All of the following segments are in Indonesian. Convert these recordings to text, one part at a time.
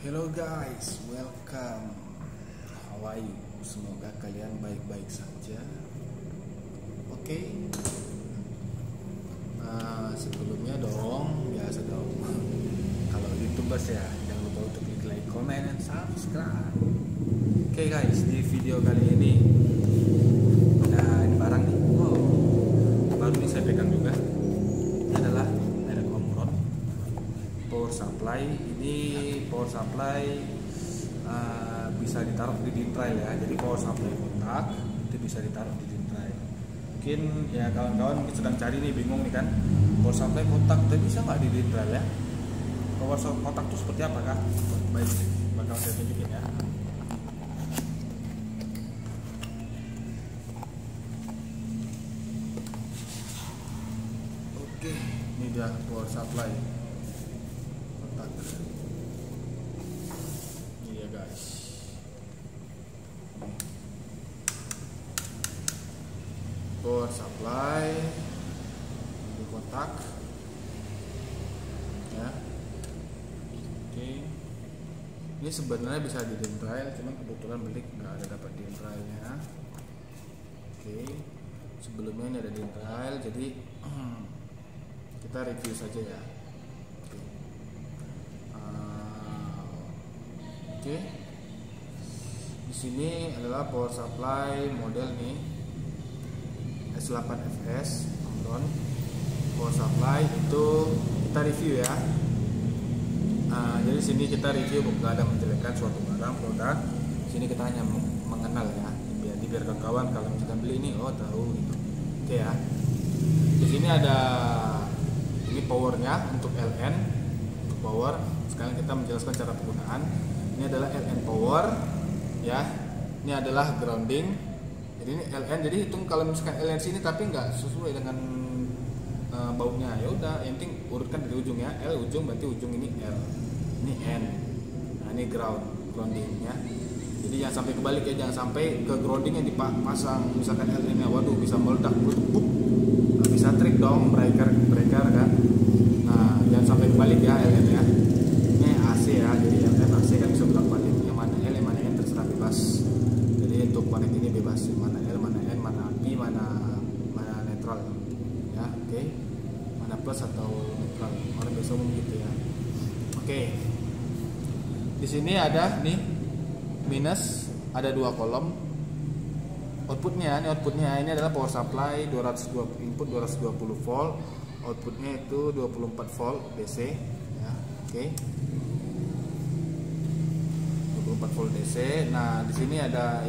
Hello guys, welcome. How are you? Semoga kalian baik-baik saja. Oke. Sebelumnya dong, biasa dong. Kalau YouTubers ya, jangan lupa untuk klik like, comment, dan subscribe. Oke guys, di video kali ini ada barang nih. Baru ini saya pegang juga. Ini adalah merek Omron power supply. Ini power supply bisa ditaruh di dintrail ya. Jadi power supply kotak itu bisa ditaruh di dintrail. Mungkin ya kawan-kawan mungkin sedang cari nih, bingung nih kan, power supply kotak itu bisa nggak di dintrail ya? Power supply kotak itu seperti apa kah? Baik, bakal saya tunjukin ya. Oke, ini dia power supply kotak. Ini dia guys. Power supply di kotak ya. Oke, ini sebenarnya bisa di dintrail, cuman kebetulan beli nggak ada dapat dintrailnya. Oke, sebelumnya ini ada dintrail, jadi kita review saja ya. Oke. Di sini adalah power supply model nih S8FS Omron power supply, itu kita review ya. Jadi sini kita review, bukan ada menjelekkan suatu barang produk. Sini kita hanya mengenal ya, biar kawan kalau misalkan beli ini tahu gitu. Oke ya. Di sini ada ini powernya untuk LN, untuk power. Sekarang kita menjelaskan cara penggunaan. Ini adalah LN power ya. Ini adalah grounding. Jadi ini LN, jadi hitung kalau misalkan LN sini tapi nggak sesuai dengan bautnya, ya udah yang penting urutkan dari ujung ya. L ujung berarti ujung ini L, ini N. Nah ini groundingnya. Jadi jangan sampai kebalik ya, jangan sampai ke grounding yang dipasang misalkan LN nya, waduh bisa meledak, bisa trik dong, breaker kan. Nah jangan sampai kebalik ya LN ya. Ini AC ya, jadi LN AC kan bisa bolak-balik, yang mana L yang mana N terserah bebas. Jadi untuk connect ini bebas, mana L mana N, mana api, mana netral ya. Oke, mana plus atau netral, orang biasa umum gitu ya. Oke, di sini ada nih minus, ada dua kolom. Outputnya ini adalah power supply 220 input 220 volt, outputnya itu 24 volt DC ya. Oke, 24 volt DC. Nah di sini ada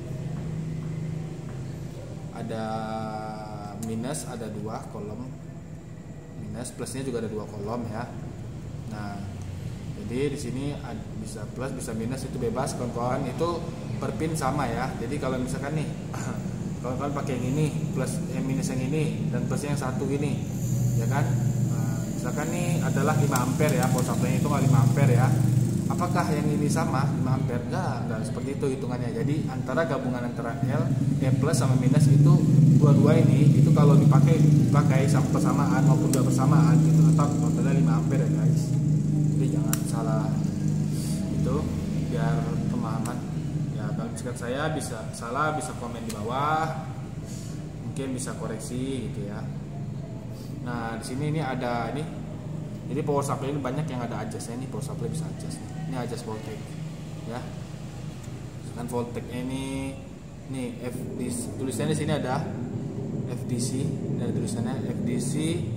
minus, ada dua kolom minus, plusnya juga ada dua kolom ya. Nah jadi di sini bisa plus bisa minus, itu bebas kawan-kawan, itu per pin sama ya. Jadi kalau misalkan nih kawan-kawan pakai yang ini plus minus yang ini dan plus yang satu ini ya kan, misalkan nih adalah 5 ampere ya, power supply itu nggak 5 ampere ya, apakah yang ini sama 5 ampere? Enggak seperti itu hitungannya. Jadi antara gabungan antara plus sama minus itu dua-dua ini, itu kalau dipakai sama persamaan maupun gak bersamaan itu tetap totalnya 5 ampere ya guys. Jadi jangan salah itu, biar pemahaman ya. Kalau misalkan saya bisa salah, bisa komen di bawah, mungkin bisa koreksi gitu ya. Nah di sini ini ada ini, jadi power supply ini banyak yang ada adjustnya. Ini power supply bisa adjust, ini adjust voltage ya. Dan voltage ini nih tulisannya di sini ada FDC, dan tulisannya FDC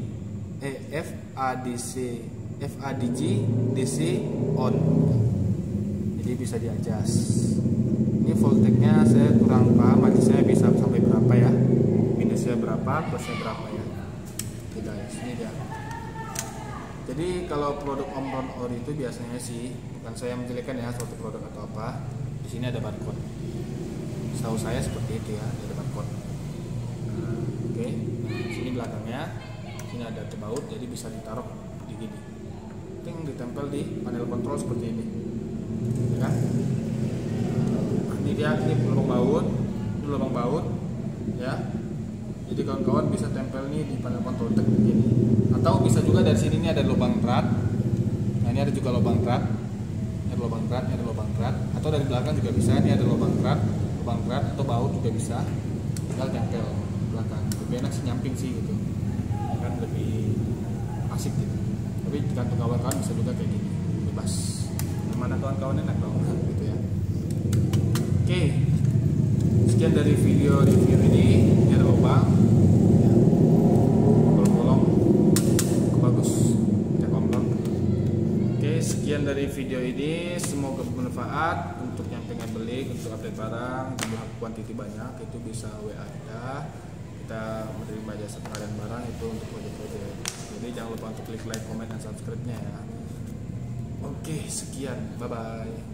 FADG DC on, jadi bisa di adjust. Ini voltage-nya saya kurang paham, adjustnya bisa sampai berapa ya, minusnya berapa, plusnya berapa ya. Oke guys, ini dia. Jadi kalau produk Omron Ori itu biasanya sih, bukan saya menjelekkan ya suatu produk atau apa, di sini ada barcode. Setahu saya seperti itu ya, ada barcode. Oke, sini belakangnya, sini ada terbaut, jadi bisa ditaruh di gini. Ting ditempel di panel kontrol seperti ini, ya kan? Ini dia, ini lubang baut, ya. Jadi kawan-kawan bisa tempel nih di panel kontrol begini. Atau bisa juga dari sini, ini ada lubang rat. Nah ini ada juga lubang rat ada lubang berat, atau dari belakang juga bisa. Ini ada lubang berat atau baut juga bisa, tinggal tempel belakang. Lebih enak sih nyamping sih gitu kan, lebih asik gitu. Tapi tergantung kawan-kawan, bisa juga kayak gini, bebas. Mana kawan-kawan enak dong gitu ya. Oke, sekian dari video review ini. Ini ada lubang ya, bolong-bolong bagus ya, komplot. Oke, sekian dari video ini, semoga bermanfaat untuk yang pengen beli, untuk update barang jumlah kuantiti banyak, itu bisa WA kita menerima jasa pengadaan barang itu untuk proyek-proyek. Jadi jangan lupa untuk klik like, comment, dan subscribe-nya ya. Oke, sekian, bye bye.